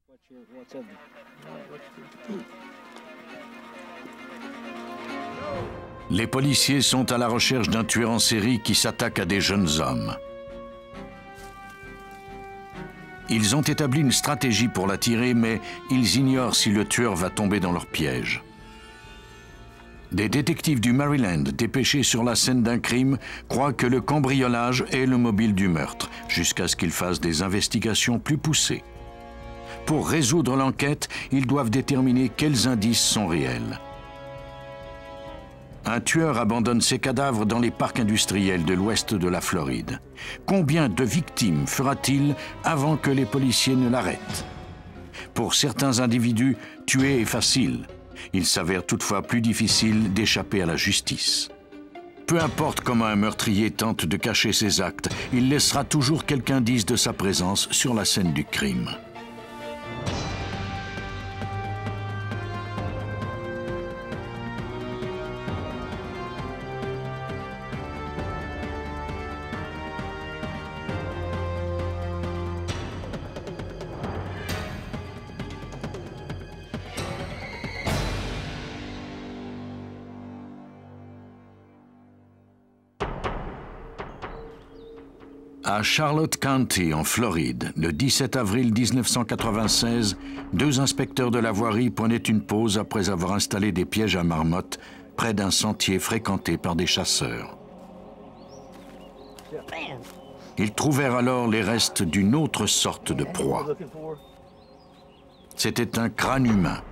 Les policiers sont à la recherche d'un tueur en série qui s'attaque à des jeunes hommes. Ils ont établi une stratégie pour l'attirer, mais ils ignorent si le tueur va tomber dans leur piège. Des détectives du Maryland, dépêchés sur la scène d'un crime, croient que le cambriolage est le mobile du meurtre, jusqu'à ce qu'ils fassent des investigations plus poussées. Pour résoudre l'enquête, ils doivent déterminer quels indices sont réels. Un tueur abandonne ses cadavres dans les parcs industriels de l'ouest de la Floride. Combien de victimes fera-t-il avant que les policiers ne l'arrêtent? Pour certains individus, tuer est facile. Il s'avère toutefois plus difficile d'échapper à la justice. Peu importe comment un meurtrier tente de cacher ses actes, il laissera toujours quelques indices de sa présence sur la scène du crime. À Charlotte County, en Floride, le 17 avril 1996, deux inspecteurs de la voirie prenaient une pause après avoir installé des pièges à marmottes près d'un sentier fréquenté par des chasseurs. Ils trouvèrent alors les restes d'une autre sorte de proie. C'était un crâne humain.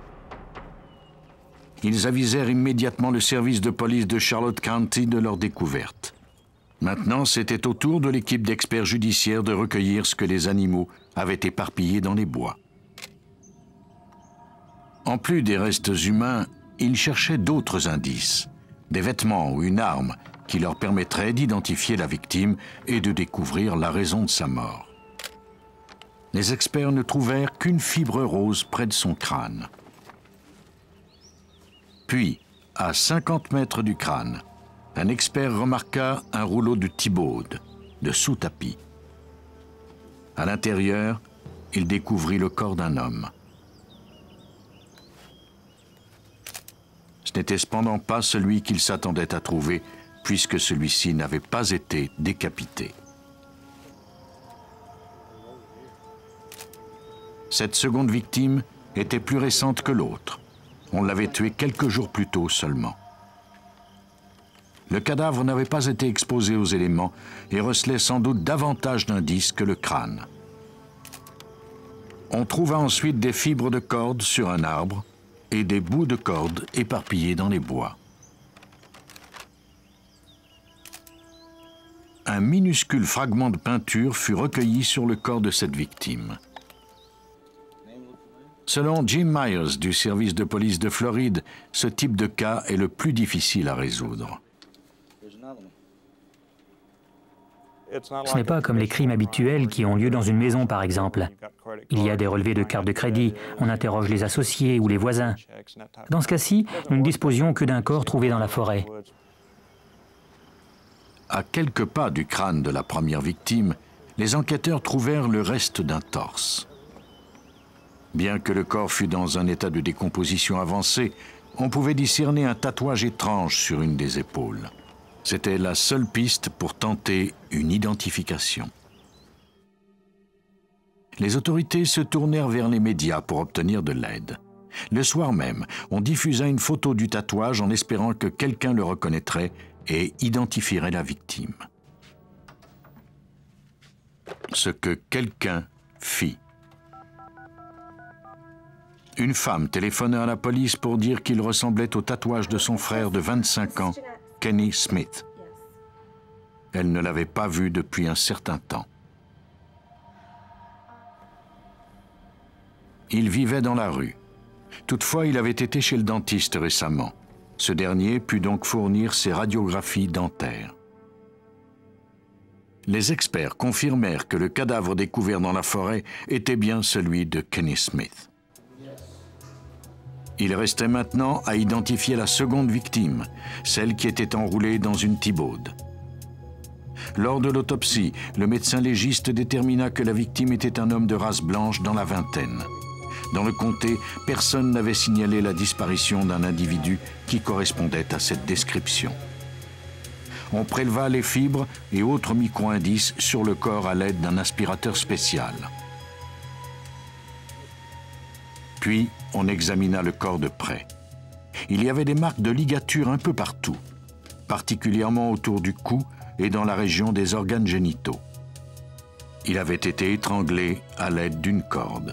Ils avisèrent immédiatement le service de police de Charlotte County de leur découverte. Maintenant, c'était au tour de l'équipe d'experts judiciaires de recueillir ce que les animaux avaient éparpillé dans les bois. En plus des restes humains, ils cherchaient d'autres indices, des vêtements ou une arme qui leur permettraient d'identifier la victime et de découvrir la raison de sa mort. Les experts ne trouvèrent qu'une fibre rose près de son crâne. Puis, à 50 mètres du crâne, un expert remarqua un rouleau de Thibaud, de sous-tapis. À l'intérieur, il découvrit le corps d'un homme. Ce n'était cependant pas celui qu'il s'attendait à trouver, puisque celui-ci n'avait pas été décapité. Cette seconde victime était plus récente que l'autre. On l'avait tué quelques jours plus tôt seulement. Le cadavre n'avait pas été exposé aux éléments et recelait sans doute davantage d'indices que le crâne. On trouva ensuite des fibres de corde sur un arbre et des bouts de corde éparpillés dans les bois. Un minuscule fragment de peinture fut recueilli sur le corps de cette victime. Selon Jim Myers du service de police de Floride, ce type de cas est le plus difficile à résoudre. Ce n'est pas comme les crimes habituels qui ont lieu dans une maison, par exemple. Il y a des relevés de carte de crédit, on interroge les associés ou les voisins. Dans ce cas-ci, nous ne disposions que d'un corps trouvé dans la forêt. À quelques pas du crâne de la première victime, les enquêteurs trouvèrent le reste d'un torse. Bien que le corps fût dans un état de décomposition avancé, on pouvait discerner un tatouage étrange sur une des épaules. C'était la seule piste pour tenter une identification. Les autorités se tournèrent vers les médias pour obtenir de l'aide. Le soir même, on diffusa une photo du tatouage en espérant que quelqu'un le reconnaîtrait et identifierait la victime. Ce que quelqu'un fit. Une femme téléphona à la police pour dire qu'il ressemblait au tatouage de son frère de 25 ans, Kenny Smith. Elle ne l'avait pas vu depuis un certain temps. Il vivait dans la rue. Toutefois, il avait été chez le dentiste récemment. Ce dernier put donc fournir ses radiographies dentaires. Les experts confirmèrent que le cadavre découvert dans la forêt était bien celui de Kenny Smith. Il restait maintenant à identifier la seconde victime, celle qui était enroulée dans une Thibaud. Lors de l'autopsie, le médecin légiste détermina que la victime était un homme de race blanche dans la vingtaine. Dans le comté, personne n'avait signalé la disparition d'un individu qui correspondait à cette description. On préleva les fibres et autres micro-indices sur le corps à l'aide d'un aspirateur spécial. Puis, on examina le corps de près. Il y avait des marques de ligature un peu partout, particulièrement autour du cou et dans la région des organes génitaux. Il avait été étranglé à l'aide d'une corde.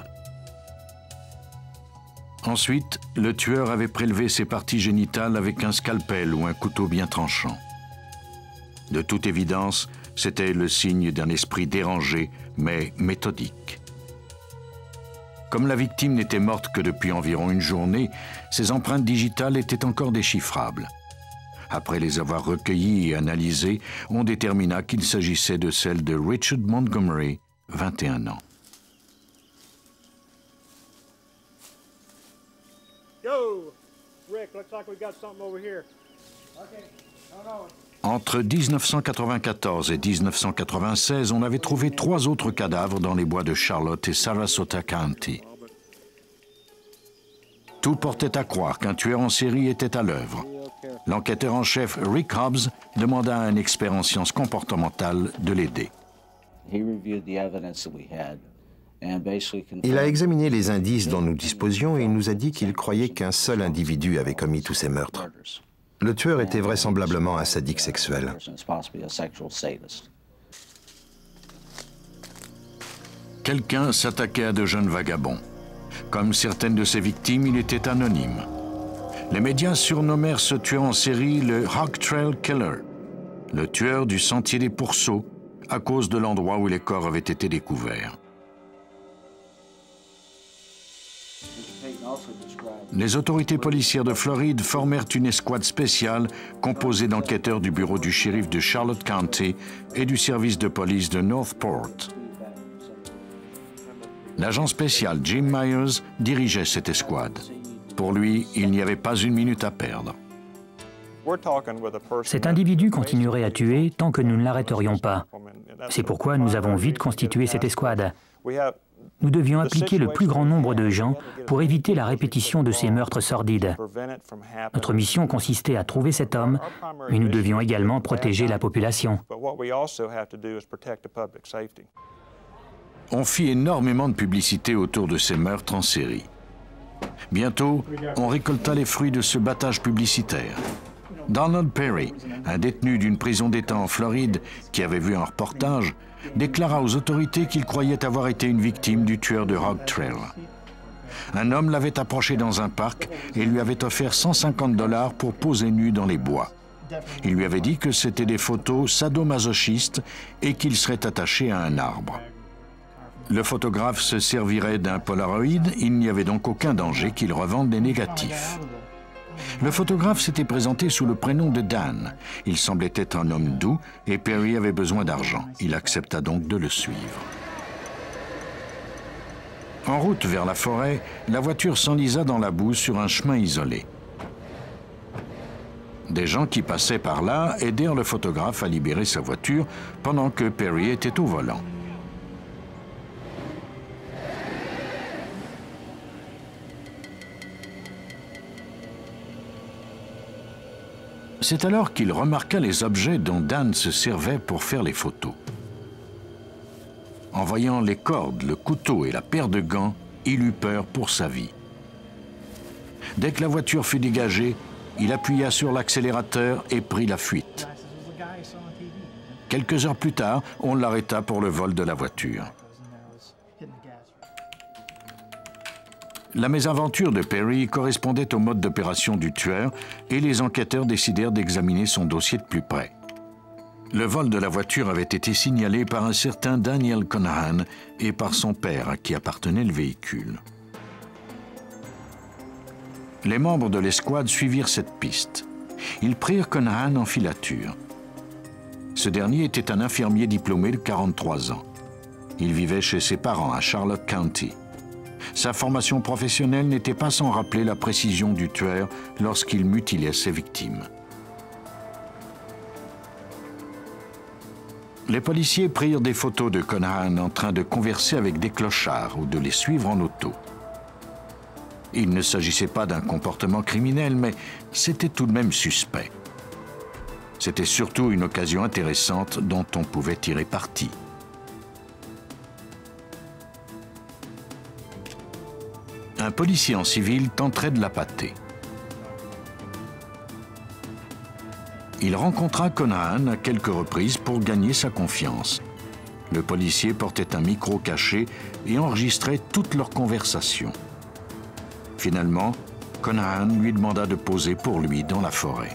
Ensuite, le tueur avait prélevé ses parties génitales avec un scalpel ou un couteau bien tranchant. De toute évidence, c'était le signe d'un esprit dérangé, mais méthodique. Comme la victime n'était morte que depuis environ une journée, ses empreintes digitales étaient encore déchiffrables. Après les avoir recueillies et analysées, on détermina qu'il s'agissait de celles de Richard Montgomery, 21 ans. Yo, Rick, looks like we got something over here. Okay. No. Entre 1994 et 1996, on avait trouvé 3 autres cadavres dans les bois de Charlotte et Sarasota County. Tout portait à croire qu'un tueur en série était à l'œuvre. L'enquêteur en chef Rick Hobbs demanda à un expert en sciences comportementales de l'aider. Il a examiné les indices dont nous disposions et il nous a dit qu'il croyait qu'un seul individu avait commis tous ces meurtres. Le tueur était vraisemblablement un sadique sexuel. Quelqu'un s'attaquait à de jeunes vagabonds. Comme certaines de ses victimes, il était anonyme. Les médias surnommèrent ce tueur en série le Hog Trail Killer, le tueur du sentier des pourceaux, à cause de l'endroit où les corps avaient été découverts. Les autorités policières de Floride formèrent une escouade spéciale composée d'enquêteurs du bureau du shérif de Charlotte County et du service de police de Northport. L'agent spécial Jim Myers dirigeait cette escouade. Pour lui, il n'y avait pas une minute à perdre. Cet individu continuerait à tuer tant que nous ne l'arrêterions pas. C'est pourquoi nous avons vite constitué cette escouade. Nous devions impliquer le plus grand nombre de gens pour éviter la répétition de ces meurtres sordides. Notre mission consistait à trouver cet homme, mais nous devions également protéger la population. On fit énormément de publicité autour de ces meurtres en série. Bientôt, on récolta les fruits de ce battage publicitaire. Donald Perry, un détenu d'une prison d'État en Floride qui avait vu un reportage, déclara aux autorités qu'il croyait avoir été une victime du tueur de Hog Trail. Un homme l'avait approché dans un parc et lui avait offert 150 $ pour poser nu dans les bois. Il lui avait dit que c'était des photos sadomasochistes et qu'il serait attaché à un arbre. Le photographe se servirait d'un Polaroid, il n'y avait donc aucun danger qu'il revende des négatifs. Le photographe s'était présenté sous le prénom de Dan. Il semblait être un homme doux et Perry avait besoin d'argent. Il accepta donc de le suivre. En route vers la forêt, la voiture s'enlisa dans la boue sur un chemin isolé. Des gens qui passaient par là aidèrent le photographe à libérer sa voiture pendant que Perry était au volant. C'est alors qu'il remarqua les objets dont Dan se servait pour faire les photos. En voyant les cordes, le couteau et la paire de gants, il eut peur pour sa vie. Dès que la voiture fut dégagée, il appuya sur l'accélérateur et prit la fuite. Quelques heures plus tard, on l'arrêta pour le vol de la voiture. La mésaventure de Perry correspondait au mode d'opération du tueur et les enquêteurs décidèrent d'examiner son dossier de plus près. Le vol de la voiture avait été signalé par un certain Daniel Conahan et par son père à qui appartenait le véhicule. Les membres de l'escouade suivirent cette piste. Ils prirent Conahan en filature. Ce dernier était un infirmier diplômé de 43 ans. Il vivait chez ses parents à Charlotte County. Sa formation professionnelle n'était pas sans rappeler la précision du tueur lorsqu'il mutilait ses victimes. Les policiers prirent des photos de Conahan en train de converser avec des clochards ou de les suivre en auto. Il ne s'agissait pas d'un comportement criminel, mais c'était tout de même suspect. C'était surtout une occasion intéressante dont on pouvait tirer parti. Un policier en civil tenterait de l'appâter. Il rencontra Conahan à quelques reprises pour gagner sa confiance. Le policier portait un micro caché et enregistrait toutes leurs conversations. Finalement, Conahan lui demanda de poser pour lui dans la forêt.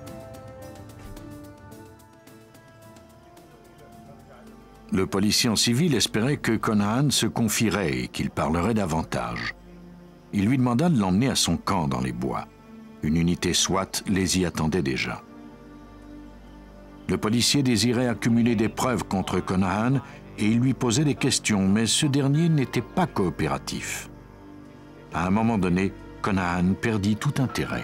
Le policier en civil espérait que Conahan se confierait et qu'il parlerait davantage. Il lui demanda de l'emmener à son camp dans les bois. Une unité SWAT les y attendait déjà. Le policier désirait accumuler des preuves contre Conahan et il lui posait des questions, mais ce dernier n'était pas coopératif. À un moment donné, Conahan perdit tout intérêt.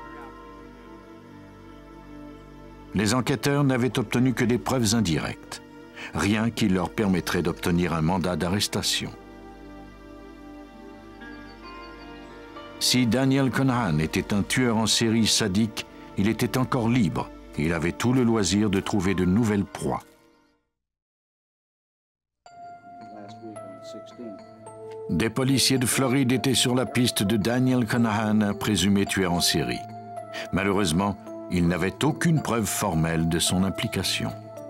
Les enquêteurs n'avaient obtenu que des preuves indirectes, rien qui leur permettrait d'obtenir un mandat d'arrestation. Si Daniel Conahan était un tueur en série sadique, il était encore libre et il avait tout le loisir de trouver de nouvelles proies. Des policiers de Floride étaient sur la piste de Daniel Conahan, un présumé tueur en série. Malheureusement, ils n'avaient aucune preuve formelle de son implication.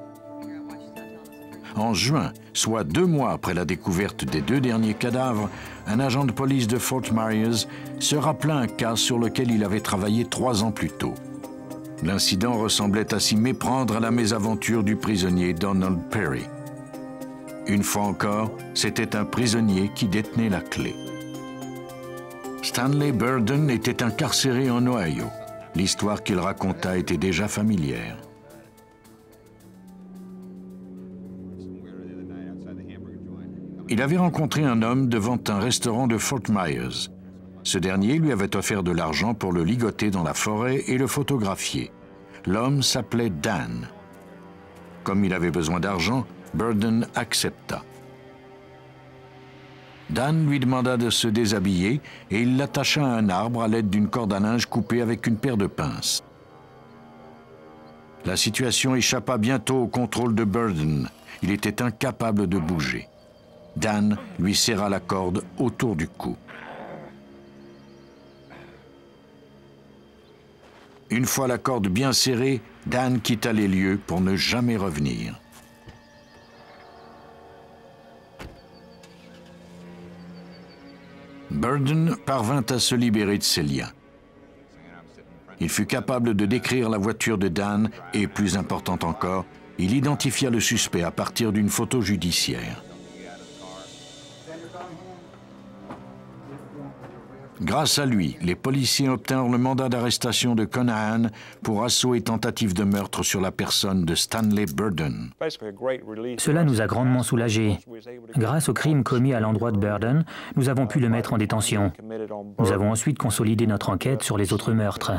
En juin, soit 2 mois après la découverte des 2 derniers cadavres, un agent de police de Fort Myers se rappela un cas sur lequel il avait travaillé 3 ans plus tôt. L'incident ressemblait à s'y méprendre à la mésaventure du prisonnier Donald Perry. Une fois encore, c'était un prisonnier qui détenait la clé. Stanley Burden était incarcéré en Ohio. L'histoire qu'il raconta était déjà familière. Il avait rencontré un homme devant un restaurant de Fort Myers. Ce dernier lui avait offert de l'argent pour le ligoter dans la forêt et le photographier. L'homme s'appelait Dan. Comme il avait besoin d'argent, Burden accepta. Dan lui demanda de se déshabiller et il l'attacha à un arbre à l'aide d'une corde à linge coupée avec une paire de pinces. La situation échappa bientôt au contrôle de Burden. Il était incapable de bouger. Dan lui serra la corde autour du cou. Une fois la corde bien serrée, Dan quitta les lieux pour ne jamais revenir. Burden parvint à se libérer de ses liens. Il fut capable de décrire la voiture de Dan et, plus important encore, il identifia le suspect à partir d'une photo judiciaire. Grâce à lui, les policiers obtinrent le mandat d'arrestation de Conahan pour assaut et tentative de meurtre sur la personne de Stanley Burden. Cela nous a grandement soulagés. Grâce au crime commis à l'endroit de Burden, nous avons pu le mettre en détention. Nous avons ensuite consolidé notre enquête sur les autres meurtres.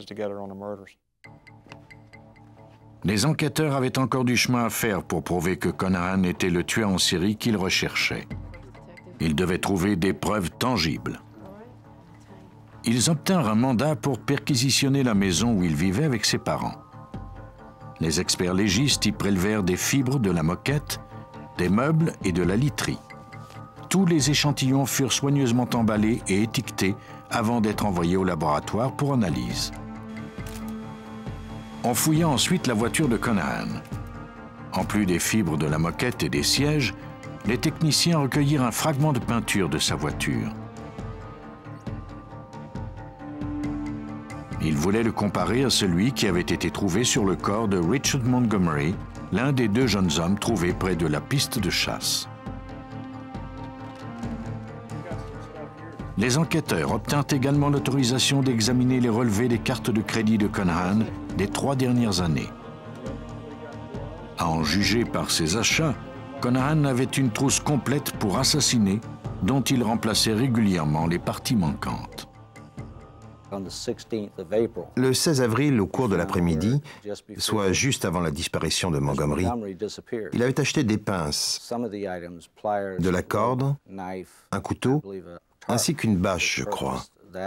Les enquêteurs avaient encore du chemin à faire pour prouver que Conahan était le tueur en série qu'ils recherchaient. Ils devaient trouver des preuves tangibles. Ils obtinrent un mandat pour perquisitionner la maison où il vivait avec ses parents. Les experts légistes y prélevèrent des fibres de la moquette, des meubles et de la literie. Tous les échantillons furent soigneusement emballés et étiquetés avant d'être envoyés au laboratoire pour analyse. On fouilla ensuite la voiture de Conahan. En plus des fibres de la moquette et des sièges, les techniciens recueillirent un fragment de peinture de sa voiture. Ils voulaient le comparer à celui qui avait été trouvé sur le corps de Richard Montgomery, l'un des 2 jeunes hommes trouvés près de la piste de chasse. Les enquêteurs obtinrent également l'autorisation d'examiner les relevés des cartes de crédit de Conahan des 3 dernières années. À en juger par ses achats, Conahan avait une trousse complète pour assassiner, dont il remplaçait régulièrement les parties manquantes. Le 16 avril, au cours de l'après-midi, soit juste avant la disparition de Montgomery, il avait acheté des pinces, de la corde, un couteau ainsi qu'une bâche, je crois.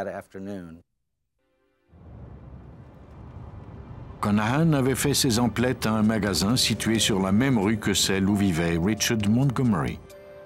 Conahan avait fait ses emplettes à un magasin situé sur la même rue que celle où vivait Richard Montgomery.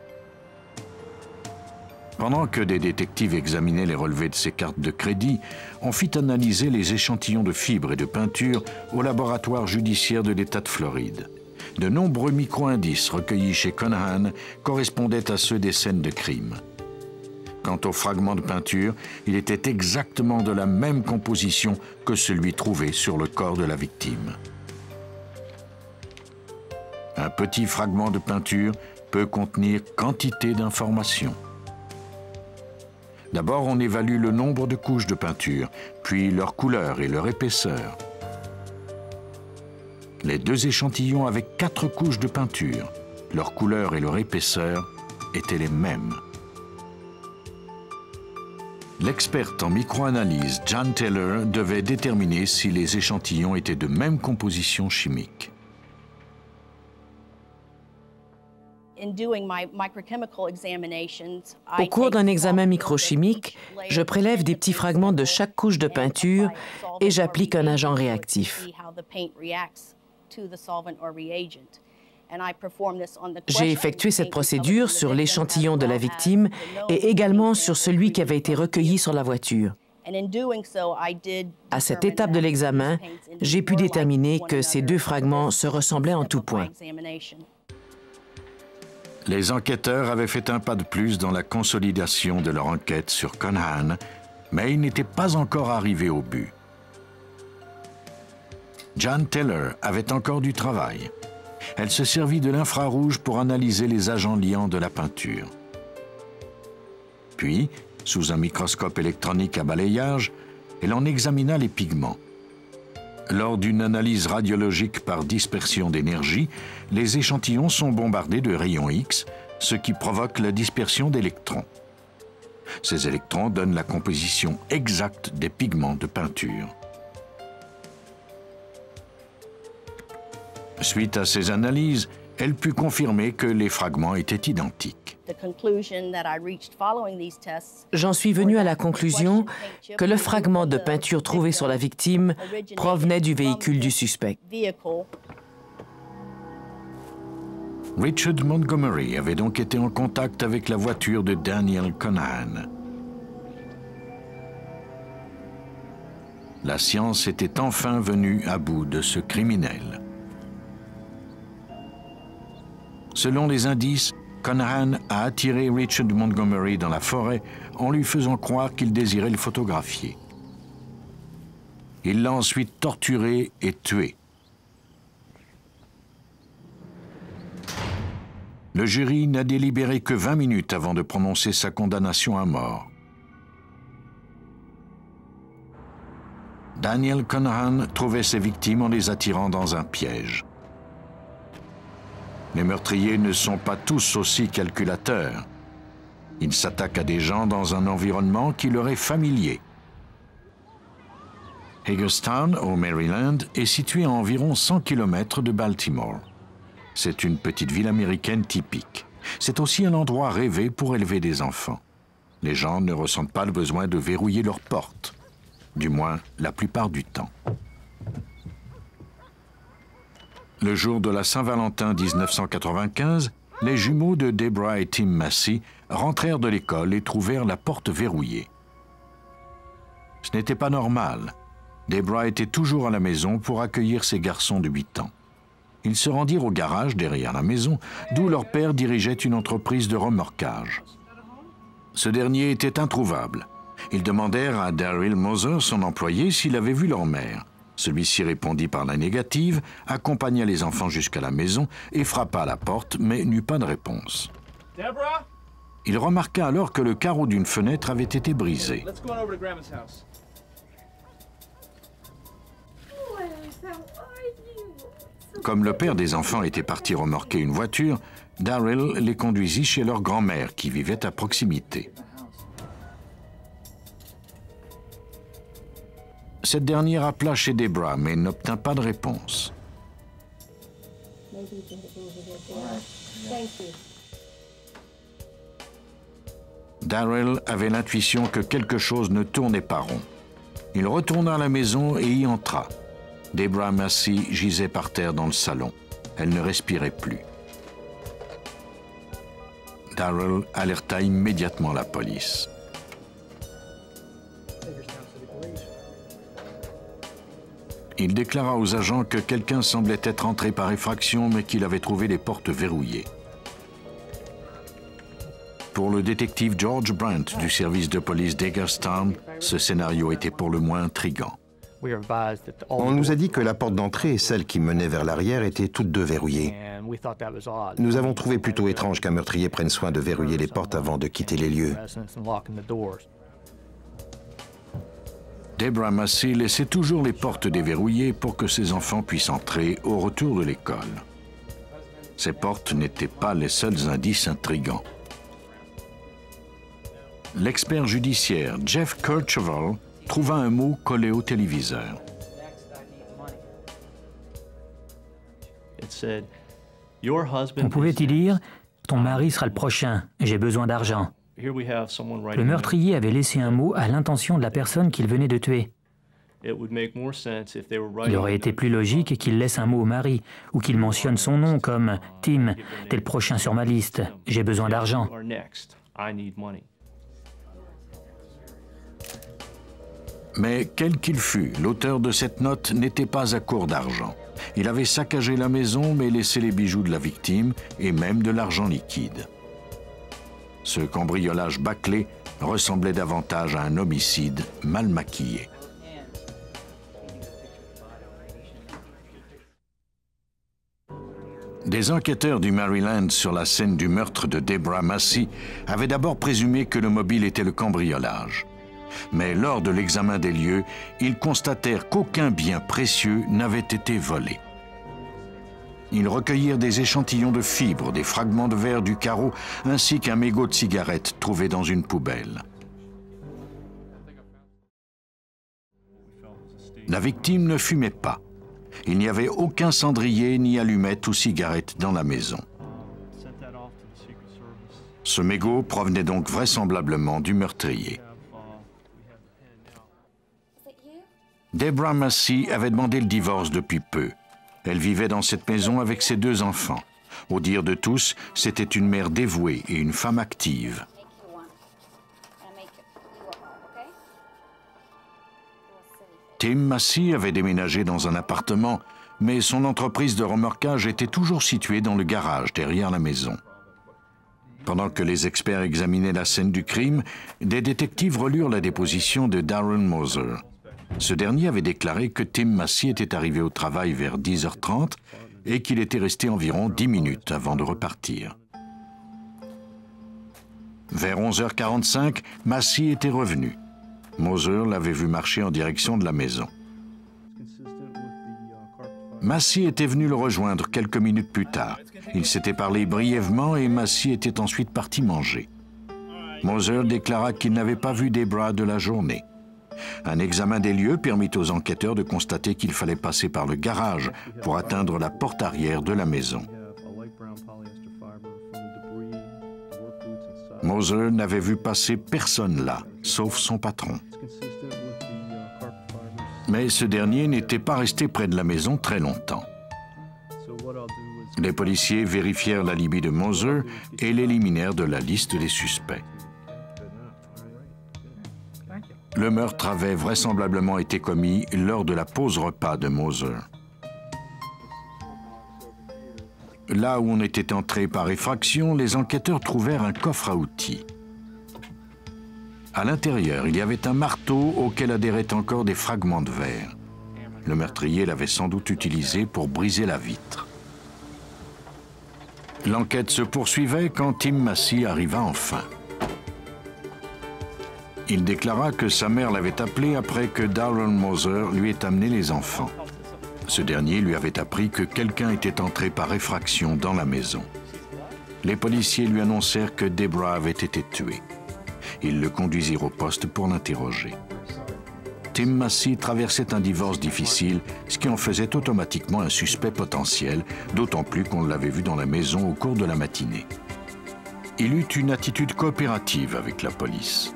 Pendant que des détectives examinaient les relevés de ses cartes de crédit, on fit analyser les échantillons de fibres et de peinture au laboratoire judiciaire de l'État de Floride. De nombreux micro-indices recueillis chez Conahan correspondaient à ceux des scènes de crime. Quant aux fragments de peinture, il était exactement de la même composition que celui trouvé sur le corps de la victime. Un petit fragment de peinture peut contenir quantité d'informations. D'abord, on évalue le nombre de couches de peinture, puis leur couleur et leur épaisseur. Les deux échantillons avaient 4 couches de peinture. Leur couleur et leur épaisseur étaient les mêmes. L'experte en microanalyse Jan Taylor devait déterminer si les échantillons étaient de même composition chimique. Au cours d'un examen microchimique, je prélève des petits fragments de chaque couche de peinture et j'applique un agent réactif. J'ai effectué cette procédure sur l'échantillon de la victime et également sur celui qui avait été recueilli sur la voiture. À cette étape de l'examen, j'ai pu déterminer que ces deux fragments se ressemblaient en tout point. Les enquêteurs avaient fait un pas de plus dans la consolidation de leur enquête sur Conahan, mais ils n'étaient pas encore arrivés au but. Jan Taylor avait encore du travail. Elle se servit de l'infrarouge pour analyser les agents liants de la peinture. Puis, sous un microscope électronique à balayage, elle en examina les pigments. Lors d'une analyse radiologique par dispersion d'énergie, les échantillons sont bombardés de rayons X, ce qui provoque la dispersion d'électrons. Ces électrons donnent la composition exacte des pigments de peinture. Suite à ces analyses, elle put confirmer que les fragments étaient identiques. J'en suis venu à la conclusion que le fragment de peinture trouvé sur la victime provenait du véhicule du suspect. Richard Montgomery avait donc été en contact avec la voiture de Daniel Conahan. La science était enfin venue à bout de ce criminel. Selon les indices, Conahan a attiré Richard Montgomery dans la forêt en lui faisant croire qu'il désirait le photographier. Il l'a ensuite torturé et tué. Le jury n'a délibéré que 20 minutes avant de prononcer sa condamnation à mort. Daniel Conahan trouvait ses victimes en les attirant dans un piège. Les meurtriers ne sont pas tous aussi calculateurs. Ils s'attaquent à des gens dans un environnement qui leur est familier. Hagerstown, au Maryland, est situé à environ 100 km de Baltimore. C'est une petite ville américaine typique. C'est aussi un endroit rêvé pour élever des enfants. Les gens ne ressentent pas le besoin de verrouiller leurs portes, du moins la plupart du temps. Le jour de la Saint-Valentin 1995, les jumeaux de Deborah et Tim Massey rentrèrent de l'école et trouvèrent la porte verrouillée. Ce n'était pas normal. Deborah était toujours à la maison pour accueillir ses garçons de 8 ans. Ils se rendirent au garage derrière la maison, d'où leur père dirigeait une entreprise de remorquage. Ce dernier était introuvable. Ils demandèrent à Daryl Moser, son employé, s'il avait vu leur mère. Celui-ci répondit par la négative, accompagna les enfants jusqu'à la maison et frappa à la porte, mais n'eut pas de réponse. Deborah? Il remarqua alors que le carreau d'une fenêtre avait été brisé. Let's go on over to Grandma's house. Comme le père des enfants était parti remorquer une voiture, Daryl les conduisit chez leur grand-mère qui vivait à proximité. Cette dernière appela chez Deborah, mais n'obtint pas de réponse. Darrell avait l'intuition que quelque chose ne tournait pas rond. Il retourna à la maison et y entra. Debra Massey gisait par terre dans le salon. Elle ne respirait plus. Darrell alerta immédiatement la police. Il déclara aux agents que quelqu'un semblait être entré par effraction, mais qu'il avait trouvé les portes verrouillées. Pour le détective George Brandt du service de police d'Hagerstown, ce scénario était pour le moins intriguant. On nous a dit que la porte d'entrée et celle qui menait vers l'arrière étaient toutes deux verrouillées. Nous avons trouvé plutôt étrange qu'un meurtrier prenne soin de verrouiller les portes avant de quitter les lieux. Debra Massey laissait toujours les portes déverrouillées pour que ses enfants puissent entrer au retour de l'école. Ces portes n'étaient pas les seuls indices intrigants. L'expert judiciaire Jeff Kercheval trouva un mot collé au téléviseur. On pouvait y lire « Ton mari sera le prochain, j'ai besoin d'argent ». Le meurtrier avait laissé un mot à l'intention de la personne qu'il venait de tuer. Il aurait été plus logique qu'il laisse un mot au mari ou qu'il mentionne son nom comme « Tim, t'es le prochain sur ma liste, j'ai besoin d'argent ». Mais quel qu'il fût, l'auteur de cette note n'était pas à court d'argent. Il avait saccagé la maison mais laissé les bijoux de la victime et même de l'argent liquide. Ce cambriolage bâclé ressemblait davantage à un homicide mal maquillé. Des enquêteurs du Maryland sur la scène du meurtre de Debra Massey avaient d'abord présumé que le mobile était le cambriolage. Mais lors de l'examen des lieux, ils constatèrent qu'aucun bien précieux n'avait été volé. Ils recueillirent des échantillons de fibres, des fragments de verre du carreau, ainsi qu'un mégot de cigarette trouvé dans une poubelle. La victime ne fumait pas. Il n'y avait aucun cendrier, ni allumette ou cigarette dans la maison. Ce mégot provenait donc vraisemblablement du meurtrier. Debra Massey avait demandé le divorce depuis peu. Elle vivait dans cette maison avec ses 2 enfants. Au dire de tous, c'était une mère dévouée et une femme active. Tim Massey avait déménagé dans un appartement, mais son entreprise de remorquage était toujours située dans le garage derrière la maison. Pendant que les experts examinaient la scène du crime, des détectives relurent la déposition de Darren Moser. Ce dernier avait déclaré que Tim Massey était arrivé au travail vers 10h30 et qu'il était resté environ 10 minutes avant de repartir. Vers 11h45, Massey était revenu. Moser l'avait vu marcher en direction de la maison. Massey était venu le rejoindre quelques minutes plus tard. Ils s'étaient parlé brièvement et Massey était ensuite parti manger. Moser déclara qu'il n'avait pas vu Debra de la journée. Un examen des lieux permit aux enquêteurs de constater qu'il fallait passer par le garage pour atteindre la porte arrière de la maison. Moser n'avait vu passer personne là, sauf son patron. Mais ce dernier n'était pas resté près de la maison très longtemps. Les policiers vérifièrent l'alibi de Moser et l'éliminèrent de la liste des suspects. Le meurtre avait vraisemblablement été commis lors de la pause repas de Moser. Là où on était entré par effraction, les enquêteurs trouvèrent un coffre à outils. À l'intérieur, il y avait un marteau auquel adhéraient encore des fragments de verre. Le meurtrier l'avait sans doute utilisé pour briser la vitre. L'enquête se poursuivait quand Tim Massey arriva enfin. Il déclara que sa mère l'avait appelé après que Darren Moser lui ait amené les enfants. Ce dernier lui avait appris que quelqu'un était entré par effraction dans la maison. Les policiers lui annoncèrent que Debra avait été tuée. Ils le conduisirent au poste pour l'interroger. Tim Massey traversait un divorce difficile, ce qui en faisait automatiquement un suspect potentiel, d'autant plus qu'on l'avait vu dans la maison au cours de la matinée. il eut une attitude coopérative avec la police.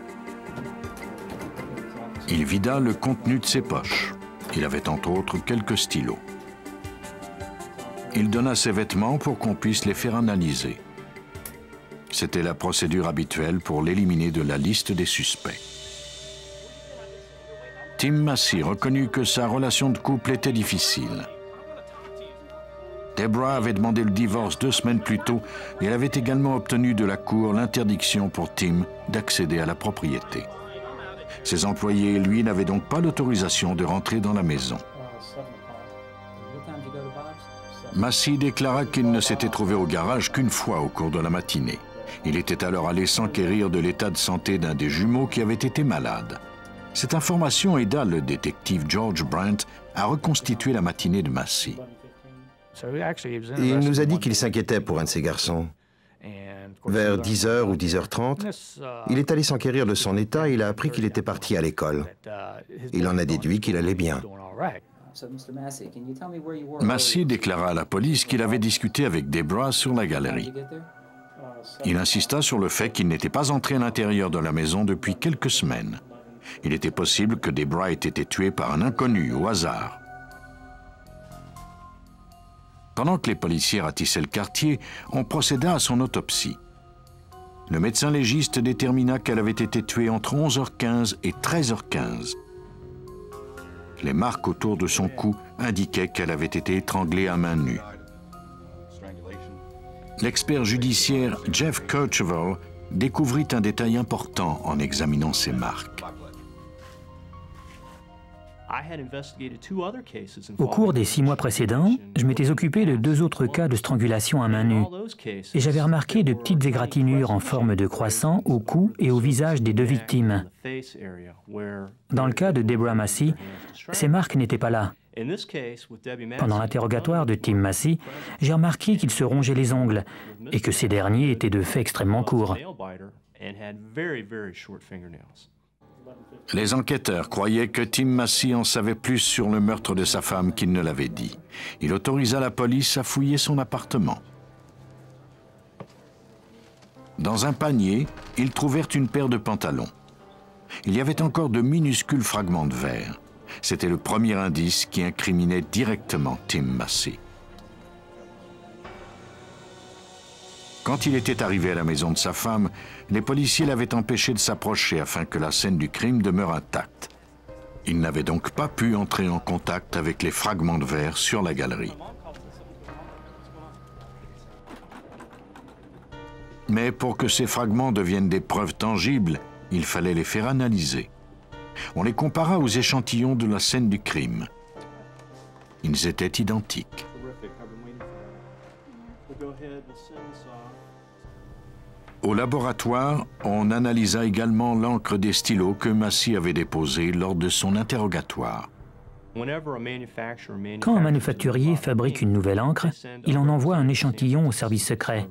Il vida le contenu de ses poches. Il avait entre autres quelques stylos. Il donna ses vêtements pour qu'on puisse les faire analyser. C'était la procédure habituelle pour l'éliminer de la liste des suspects. Tim Massey reconnut que sa relation de couple était difficile. Deborah avait demandé le divorce 2 semaines plus tôt et elle avait également obtenu de la cour l'interdiction pour Tim d'accéder à la propriété. Ses employés et lui n'avaient donc pas l'autorisation de rentrer dans la maison. Massey déclara qu'il ne s'était trouvé au garage qu'une fois au cours de la matinée. Il était alors allé s'enquérir de l'état de santé d'un des jumeaux qui avait été malade. Cette information aida le détective George Brandt à reconstituer la matinée de Massey. Il nous a dit qu'il s'inquiétait pour un de ses garçons. Vers 10h ou 10h30, il est allé s'enquérir de son état et il a appris qu'il était parti à l'école. Il en a déduit qu'il allait bien. Massey déclara à la police qu'il avait discuté avec Deborah sur la galerie. Il insista sur le fait qu'il n'était pas entré à l'intérieur de la maison depuis quelques semaines. Il était possible que Deborah ait été tuée par un inconnu au hasard. Pendant que les policiers ratissaient le quartier, on procéda à son autopsie. Le médecin légiste détermina qu'elle avait été tuée entre 11h15 et 13h15. Les marques autour de son cou indiquaient qu'elle avait été étranglée à main nue. L'expert judiciaire Jeff Kirchhoff découvrit un détail important en examinant ces marques. Au cours des 6 mois précédents, je m'étais occupé de 2 autres cas de strangulation à main nue et j'avais remarqué de petites égratignures en forme de croissant au cou et au visage des 2 victimes. Dans le cas de Deborah Massey, ces marques n'étaient pas là. Pendant l'interrogatoire de Tim Massey, j'ai remarqué qu'il se rongeait les ongles et que ces derniers étaient de fait extrêmement courts. Les enquêteurs croyaient que Tim Massey en savait plus sur le meurtre de sa femme qu'il ne l'avait dit. Il autorisa la police à fouiller son appartement. Dans un panier, ils trouvèrent une paire de pantalons. Il y avait encore de minuscules fragments de verre. C'était le premier indice qui incriminait directement Tim Massey. Quand il était arrivé à la maison de sa femme, les policiers l'avaient empêché de s'approcher afin que la scène du crime demeure intacte. Il n'avait donc pas pu entrer en contact avec les fragments de verre sur la galerie. Mais pour que ces fragments deviennent des preuves tangibles, il fallait les faire analyser. On les compara aux échantillons de la scène du crime. Ils étaient identiques. Au laboratoire, on analysa également l'encre des stylos que Massey avait déposée lors de son interrogatoire. Quand un manufacturier fabrique une nouvelle encre, il en envoie un échantillon au service secret.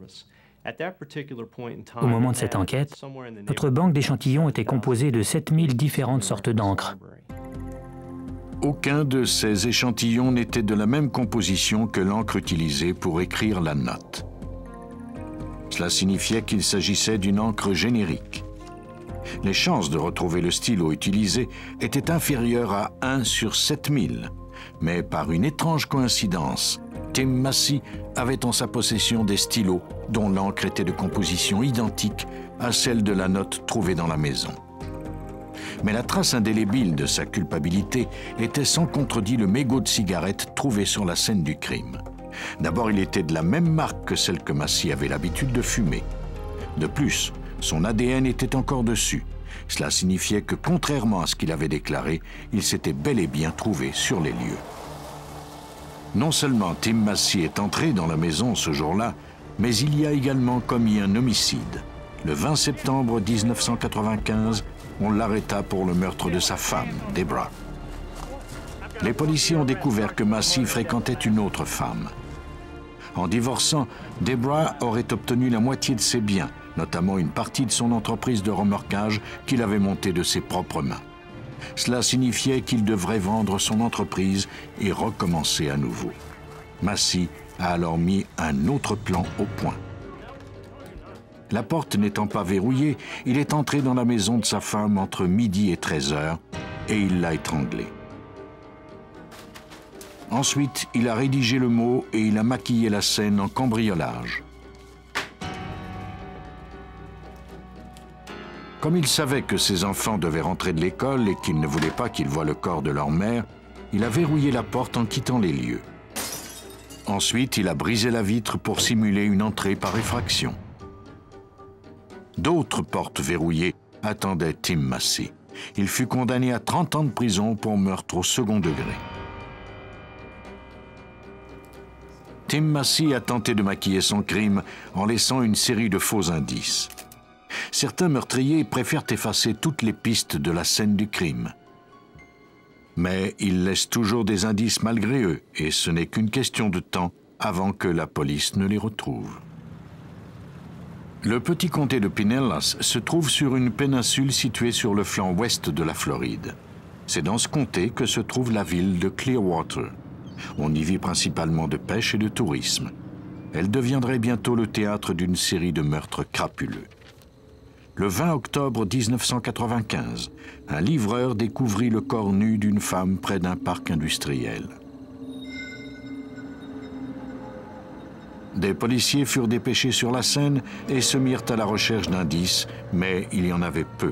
Au moment de cette enquête, notre banque d'échantillons était composée de 7000 différentes sortes d'encre. Aucun de ces échantillons n'était de la même composition que l'encre utilisée pour écrire la note. Cela signifiait qu'il s'agissait d'une encre générique. Les chances de retrouver le stylo utilisé étaient inférieures à 1 sur 7000. Mais par une étrange coïncidence, Tim Massey avait en sa possession des stylos dont l'encre était de composition identique à celle de la note trouvée dans la maison. Mais la trace indélébile de sa culpabilité était sans contredit le mégot de cigarette trouvé sur la scène du crime. D'abord, il était de la même marque que celle que Massey avait l'habitude de fumer. De plus, son ADN était encore dessus. Cela signifiait que, contrairement à ce qu'il avait déclaré, il s'était bel et bien trouvé sur les lieux. Non seulement Tim Massey est entré dans la maison ce jour-là, mais il y a également commis un homicide. Le 20 septembre 1995, on l'arrêta pour le meurtre de sa femme, Deborah. Les policiers ont découvert que Massey fréquentait une autre femme. En divorçant, Deborah aurait obtenu la moitié de ses biens, notamment une partie de son entreprise de remorquage qu'il avait montée de ses propres mains. Cela signifiait qu'il devrait vendre son entreprise et recommencer à nouveau. Massey a alors mis un autre plan au point. La porte n'étant pas verrouillée, il est entré dans la maison de sa femme entre midi et 13 heures et il l'a étranglée. Ensuite, il a rédigé le mot et il a maquillé la scène en cambriolage. Comme il savait que ses enfants devaient rentrer de l'école et qu'il ne voulait pas qu'ils voient le corps de leur mère, il a verrouillé la porte en quittant les lieux. Ensuite, il a brisé la vitre pour simuler une entrée par effraction. D'autres portes verrouillées attendaient Tim Massey. Il fut condamné à 30 ans de prison pour meurtre au second degré. Tim Massey a tenté de maquiller son crime en laissant une série de faux indices. Certains meurtriers préfèrent effacer toutes les pistes de la scène du crime. Mais ils laissent toujours des indices malgré eux, et ce n'est qu'une question de temps avant que la police ne les retrouve. Le petit comté de Pinellas se trouve sur une péninsule située sur le flanc ouest de la Floride. C'est dans ce comté que se trouve la ville de Clearwater. On y vit principalement de pêche et de tourisme. Elle deviendrait bientôt le théâtre d'une série de meurtres crapuleux. Le 20 octobre 1995, un livreur découvrit le corps nu d'une femme près d'un parc industriel. Des policiers furent dépêchés sur la scène et se mirent à la recherche d'indices, mais il y en avait peu.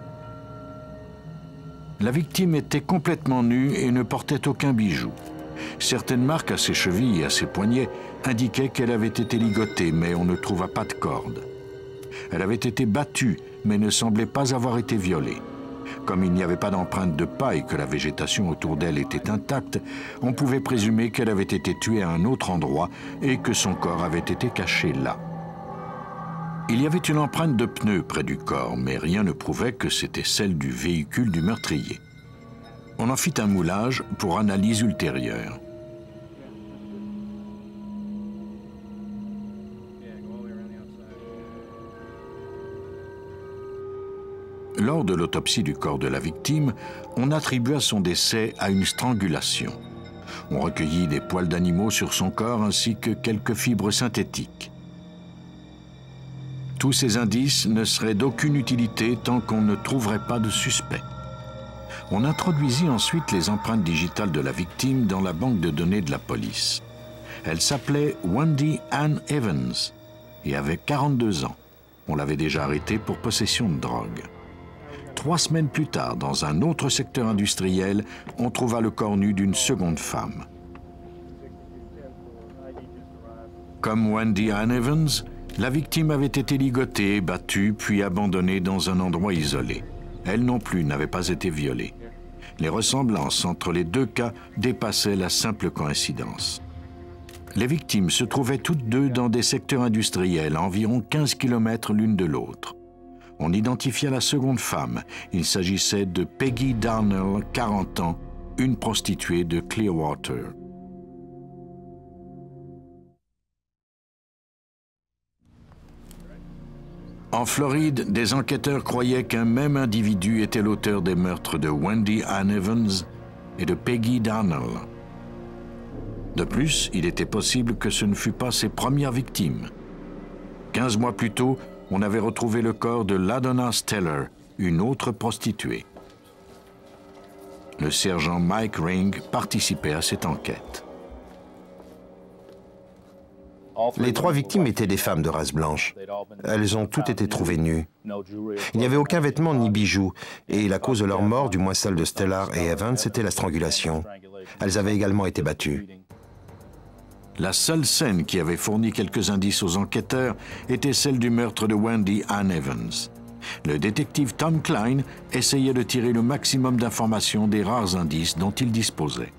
La victime était complètement nue et ne portait aucun bijou. Certaines marques à ses chevilles et à ses poignets indiquaient qu'elle avait été ligotée, mais on ne trouva pas de corde. Elle avait été battue, mais ne semblait pas avoir été violée. Comme il n'y avait pas d'empreinte de pas et que la végétation autour d'elle était intacte, on pouvait présumer qu'elle avait été tuée à un autre endroit et que son corps avait été caché là. Il y avait une empreinte de pneu près du corps, mais rien ne prouvait que c'était celle du véhicule du meurtrier. On en fit un moulage pour analyse ultérieure. Lors de l'autopsie du corps de la victime, on attribua son décès à une strangulation. On recueillit des poils d'animaux sur son corps ainsi que quelques fibres synthétiques. Tous ces indices ne seraient d'aucune utilité tant qu'on ne trouverait pas de suspect. On introduisit ensuite les empreintes digitales de la victime dans la banque de données de la police. Elle s'appelait Wendy Ann Evans et avait 42 ans. On l'avait déjà arrêtée pour possession de drogue. 3 semaines plus tard, dans un autre secteur industriel, on trouva le corps nu d'une seconde femme. Comme Wendy Ann Evans, la victime avait été ligotée, battue, puis abandonnée dans un endroit isolé. Elle non plus n'avait pas été violée. Les ressemblances entre les deux cas dépassaient la simple coïncidence. Les victimes se trouvaient toutes deux dans des secteurs industriels à environ 15 km l'une de l'autre. On identifia la seconde femme. Il s'agissait de Peggy Darnell, 40 ans, une prostituée de Clearwater. En Floride, des enquêteurs croyaient qu'un même individu était l'auteur des meurtres de Wendy Ann Evans et de Peggy Darnell. De plus, il était possible que ce ne fût pas ses premières victimes. 15 mois plus tôt, on avait retrouvé le corps de Ladonna Steller, une autre prostituée. Le sergent Mike Ring participait à cette enquête. Les 3 victimes étaient des femmes de race blanche. Elles ont toutes été trouvées nues. Il n'y avait aucun vêtement ni bijoux, et la cause de leur mort, du moins celle de Stellar et Evans, c'était la strangulation. Elles avaient également été battues. La seule scène qui avait fourni quelques indices aux enquêteurs était celle du meurtre de Wendy Ann Evans. Le détective Tom Klein essayait de tirer le maximum d'informations des rares indices dont il disposait.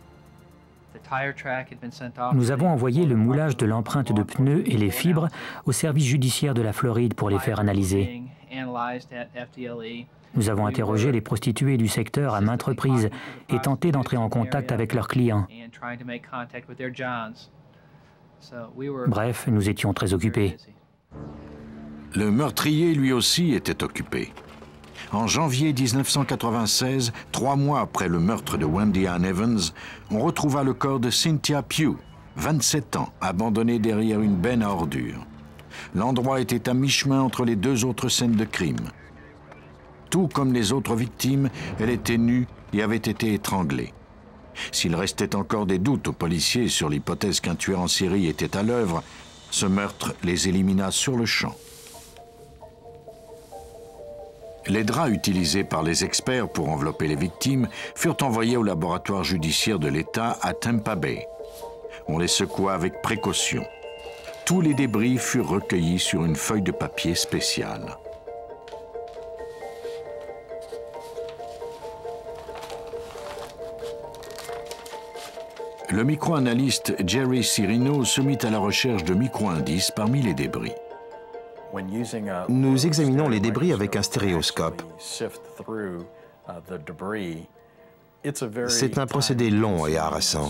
Nous avons envoyé le moulage de l'empreinte de pneus et les fibres au service judiciaire de la Floride pour les faire analyser. Nous avons interrogé les prostituées du secteur à maintes reprises et tenté d'entrer en contact avec leurs clients. Bref, nous étions très occupés. Le meurtrier, lui aussi, était occupé. En janvier 1996, 3 mois après le meurtre de Wendy Ann Evans, on retrouva le corps de Cynthia Pugh, 27 ans, abandonné derrière une benne à ordures. L'endroit était à mi-chemin entre les deux autres scènes de crime. Tout comme les autres victimes, elle était nue et avait été étranglée. S'il restait encore des doutes aux policiers sur l'hypothèse qu'un tueur en série était à l'œuvre, ce meurtre les élimina sur le champ. Les draps utilisés par les experts pour envelopper les victimes furent envoyés au laboratoire judiciaire de l'État à Tampa Bay. On les secoua avec précaution. Tous les débris furent recueillis sur une feuille de papier spéciale. Le micro-analyste Jerry Cirino se mit à la recherche de micro-indices parmi les débris. Nous examinons les débris avec un stéréoscope. C'est un procédé long et harassant.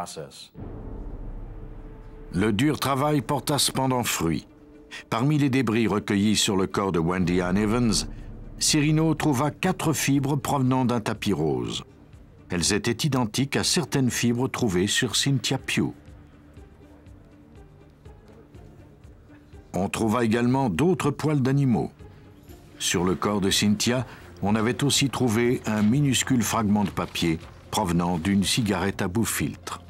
Le dur travail porta cependant fruit. Parmi les débris recueillis sur le corps de Wendy Ann Evans, Cirino trouva 4 fibres provenant d'un tapis rose. Elles étaient identiques à certaines fibres trouvées sur Cynthia Pugh. On trouva également d'autres poils d'animaux. Sur le corps de Cynthia, on avait aussi trouvé un minuscule fragment de papier provenant d'une cigarette à bout-filtre.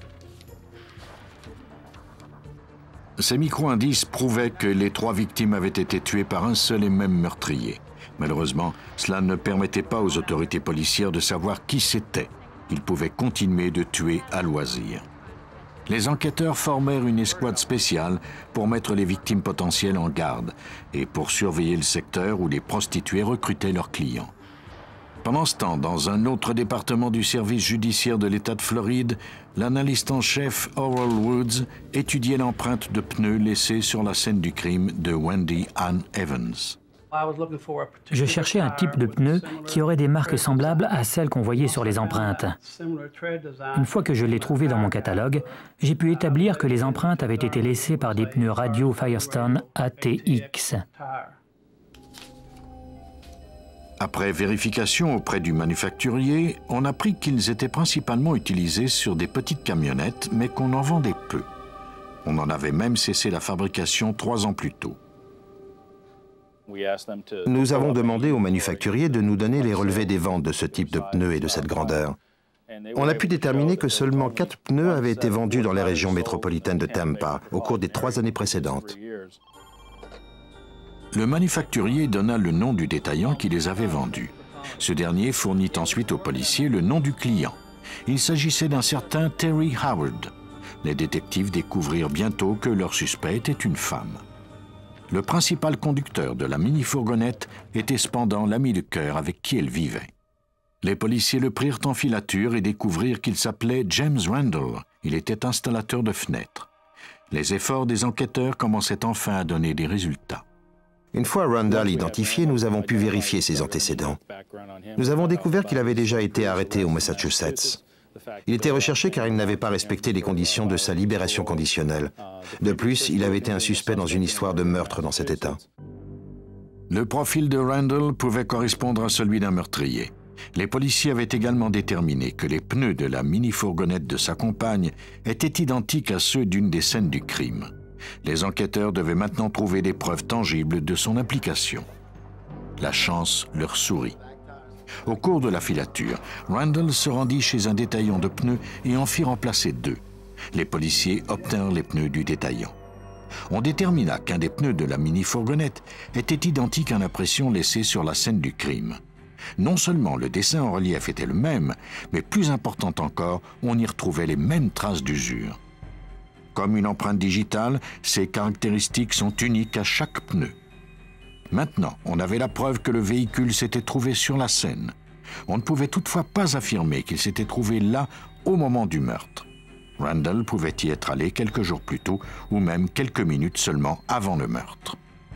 Ces micro-indices prouvaient que les 3 victimes avaient été tuées par un seul et même meurtrier. Malheureusement, cela ne permettait pas aux autorités policières de savoir qui c'était. Ils pouvaient continuer de tuer à loisir. Les enquêteurs formèrent une escouade spéciale pour mettre les victimes potentielles en garde et pour surveiller le secteur où les prostituées recrutaient leurs clients. Pendant ce temps, dans un autre département du service judiciaire de l'État de Floride, l'analyste en chef Oral Woods étudiait l'empreinte de pneus laissée sur la scène du crime de Wendy Ann Evans. Je cherchais un type de pneu qui aurait des marques semblables à celles qu'on voyait sur les empreintes. Une fois que je l'ai trouvé dans mon catalogue, j'ai pu établir que les empreintes avaient été laissées par des pneus radio Firestone ATX. Après vérification auprès du manufacturier, on apprit qu'ils étaient principalement utilisés sur des petites camionnettes, mais qu'on en vendait peu. On en avait même cessé la fabrication 3 ans plus tôt. Nous avons demandé au manufacturier de nous donner les relevés des ventes de ce type de pneus et de cette grandeur. On a pu déterminer que seulement 4 pneus avaient été vendus dans les régions métropolitaines de Tampa au cours des 3 années précédentes. Le manufacturier donna le nom du détaillant qui les avait vendus. Ce dernier fournit ensuite aux policiers le nom du client. Il s'agissait d'un certain Terry Howard. Les détectives découvrirent bientôt que leur suspect était une femme. Le principal conducteur de la mini-fourgonnette était cependant l'ami de cœur avec qui elle vivait. Les policiers le prirent en filature et découvrirent qu'il s'appelait James Randall. Il était installateur de fenêtres. Les efforts des enquêteurs commençaient enfin à donner des résultats. Une fois Randall identifié, nous avons pu vérifier ses antécédents. Nous avons découvert qu'il avait déjà été arrêté au Massachusetts. Il était recherché car il n'avait pas respecté les conditions de sa libération conditionnelle. De plus, il avait été un suspect dans une histoire de meurtre dans cet État. Le profil de Randall pouvait correspondre à celui d'un meurtrier. Les policiers avaient également déterminé que les pneus de la mini-fourgonnette de sa compagne étaient identiques à ceux d'une des scènes du crime. Les enquêteurs devaient maintenant trouver des preuves tangibles de son implication. La chance leur sourit. Au cours de la filature, Randall se rendit chez un détaillant de pneus et en fit remplacer 2. Les policiers obtinrent les pneus du détaillant. On détermina qu'un des pneus de la mini-fourgonnette était identique à l'impression laissée sur la scène du crime. Non seulement le dessin en relief était le même, mais plus important encore, on y retrouvait les mêmes traces d'usure. Comme une empreinte digitale, ces caractéristiques sont uniques à chaque pneu. Maintenant, on avait la preuve que le véhicule s'était trouvé sur la scène. On ne pouvait toutefois pas affirmer qu'il s'était trouvé là au moment du meurtre. Randall pouvait y être allé quelques jours plus tôt ou même quelques minutes seulement avant le meurtre.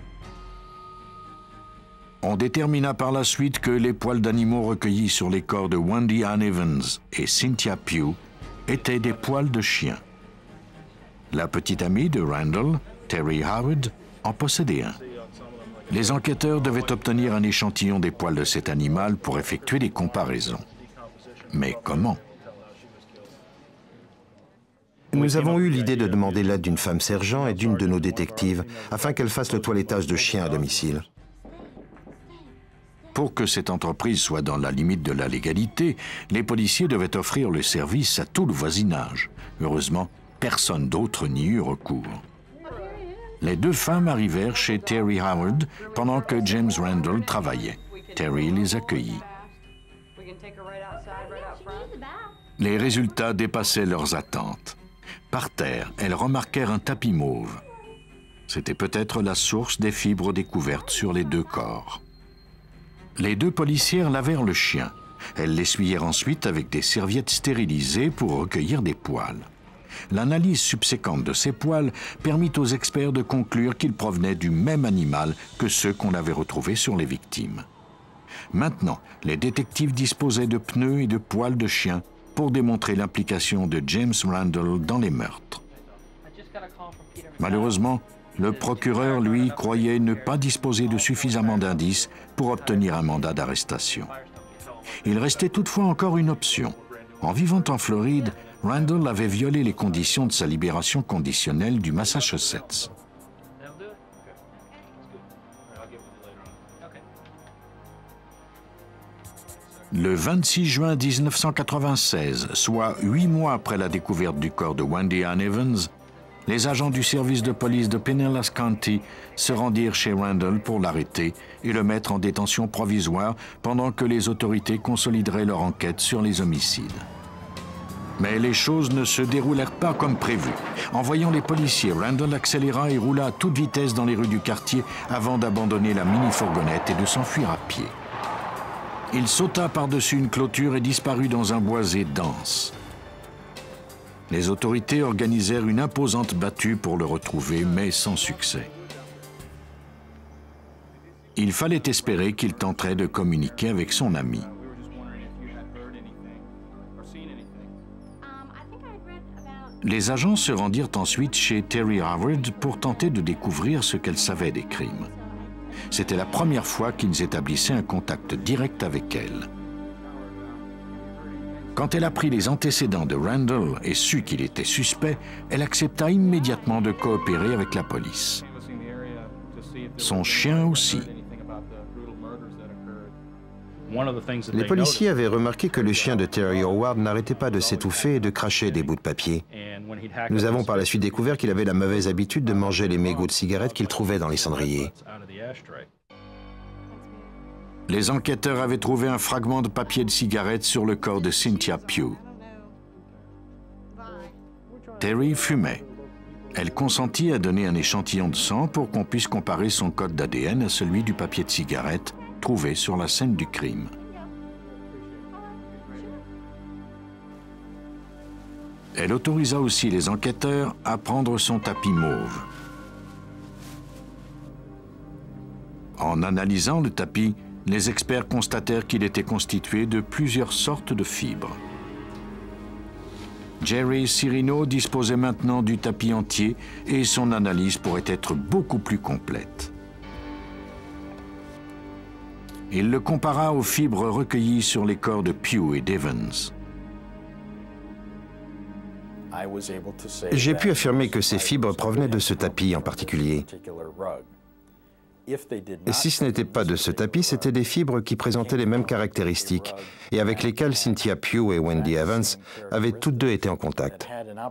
On détermina par la suite que les poils d'animaux recueillis sur les corps de Wendy Ann Evans et Cynthia Pugh étaient des poils de chien. La petite amie de Randall, Terry Howard, en possédait un. Les enquêteurs devaient obtenir un échantillon des poils de cet animal pour effectuer des comparaisons. Mais comment? Nous avons eu l'idée de demander l'aide d'une femme sergent et d'une de nos détectives, afin qu'elle fasse le toilettage de chiens à domicile. Pour que cette entreprise soit dans la limite de la légalité, les policiers devaient offrir le service à tout le voisinage. Heureusement, personne d'autre n'y eut recours. Les deux femmes arrivèrent chez Terry Howard pendant que James Randall travaillait. Terry les accueillit. Les résultats dépassaient leurs attentes. Par terre, elles remarquèrent un tapis mauve. C'était peut-être la source des fibres découvertes sur les deux corps. Les deux policières lavèrent le chien. Elles l'essuyèrent ensuite avec des serviettes stérilisées pour recueillir des poils. L'analyse subséquente de ces poils permit aux experts de conclure qu'ils provenaient du même animal que ceux qu'on avait retrouvés sur les victimes. Maintenant, les détectives disposaient de pneus et de poils de chien pour démontrer l'implication de James Randall dans les meurtres. Malheureusement, le procureur, lui, croyait ne pas disposer de suffisamment d'indices pour obtenir un mandat d'arrestation. Il restait toutefois encore une option. En vivant en Floride, Randall avait violé les conditions de sa libération conditionnelle du Massachusetts. Le 26 juin 1996, soit 8 mois après la découverte du corps de Wendy Ann Evans, les agents du service de police de Pinellas County se rendirent chez Randall pour l'arrêter et le mettre en détention provisoire pendant que les autorités consolideraient leur enquête sur les homicides. Mais les choses ne se déroulèrent pas comme prévu. En voyant les policiers, Randall accéléra et roula à toute vitesse dans les rues du quartier avant d'abandonner la mini-fourgonnette et de s'enfuir à pied. Il sauta par-dessus une clôture et disparut dans un boisé dense. Les autorités organisèrent une imposante battue pour le retrouver, mais sans succès. Il fallait espérer qu'il tenterait de communiquer avec son ami. Les agents se rendirent ensuite chez Terry Howard pour tenter de découvrir ce qu'elle savait des crimes. C'était la première fois qu'ils établissaient un contact direct avec elle. Quand elle apprit les antécédents de Randall et sut qu'il était suspect, elle accepta immédiatement de coopérer avec la police. Son chien aussi. Les policiers avaient remarqué que le chien de Terry Howard n'arrêtait pas de s'étouffer et de cracher des bouts de papier. Nous avons par la suite découvert qu'il avait la mauvaise habitude de manger les mégots de cigarettes qu'il trouvait dans les cendriers. Les enquêteurs avaient trouvé un fragment de papier de cigarette sur le corps de Cynthia Pugh. Terry fumait. Elle consentit à donner un échantillon de sang pour qu'on puisse comparer son code d'ADN à celui du papier de cigarette trouvé sur la scène du crime. Elle autorisa aussi les enquêteurs à prendre son tapis mauve. En analysant le tapis, les experts constatèrent qu'il était constitué de plusieurs sortes de fibres. Jerry Cirino disposait maintenant du tapis entier et son analyse pourrait être beaucoup plus complète. Il le compara aux fibres recueillies sur les corps de Pugh et d'Evans. J'ai pu affirmer que ces fibres provenaient de ce tapis en particulier. Si ce n'était pas de ce tapis, c'étaient des fibres qui présentaient les mêmes caractéristiques et avec lesquelles Cynthia Pugh et Wendy Evans avaient toutes deux été en contact.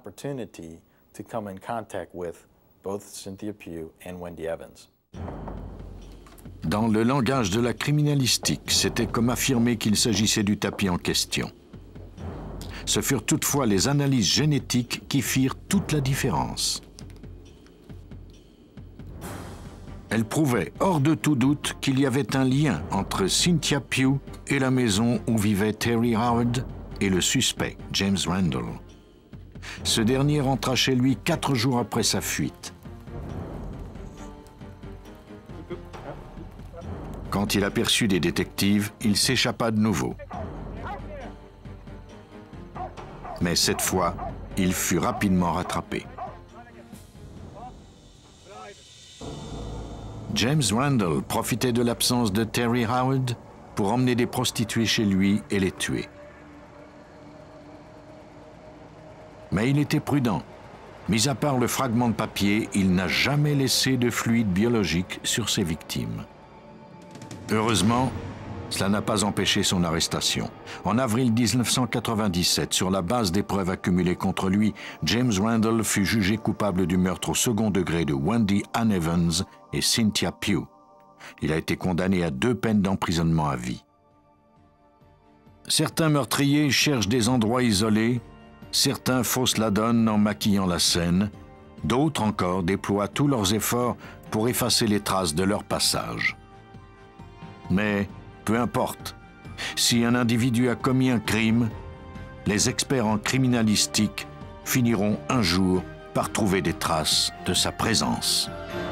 Dans le langage de la criminalistique, c'était comme affirmer qu'il s'agissait du tapis en question. Ce furent toutefois les analyses génétiques qui firent toute la différence. Elles prouvaient hors de tout doute qu'il y avait un lien entre Cynthia Pugh et la maison où vivait Terry Howard et le suspect, James Randall. Ce dernier rentra chez lui 4 jours après sa fuite. Quand il aperçut des détectives, il s'échappa de nouveau. Mais cette fois, il fut rapidement rattrapé. James Randall profitait de l'absence de Terry Howard pour emmener des prostituées chez lui et les tuer. Mais il était prudent Mis à part le fragment de papier, il n'a jamais laissé de fluide biologique sur ses victimes. Heureusement, cela n'a pas empêché son arrestation. En avril 1997, sur la base des preuves accumulées contre lui, James Randall fut jugé coupable du meurtre au second degré de Wendy Ann Evans et Cynthia Pugh. Il a été condamné à 2 peines d'emprisonnement à vie. Certains meurtriers cherchent des endroits isolés, certains faussent la donne en maquillant la scène, d'autres encore déploient tous leurs efforts pour effacer les traces de leur passage. Mais peu importe, si un individu a commis un crime, les experts en criminalistique finiront un jour par trouver des traces de sa présence.